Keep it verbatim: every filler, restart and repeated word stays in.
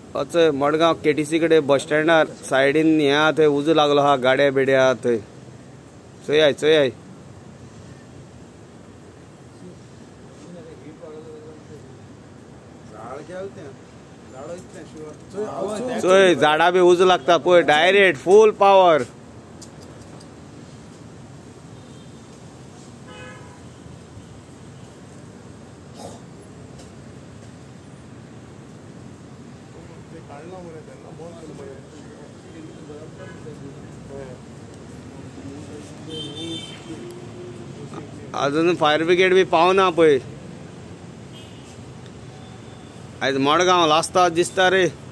अच्छा मडगांव केटीसी कडेन बस स्टँडार सायडीन हे आहा थंय उजो लागलो आहा गाड्या बिड्या आहा थंय चोय आय चोय आय चोय झाडां बी उजो लागता पळय डायरेक्ट फूल पावर अजून फायर ब्रिगेड बी पावना पळय आयज मडगांव लास्ता दिसता रे।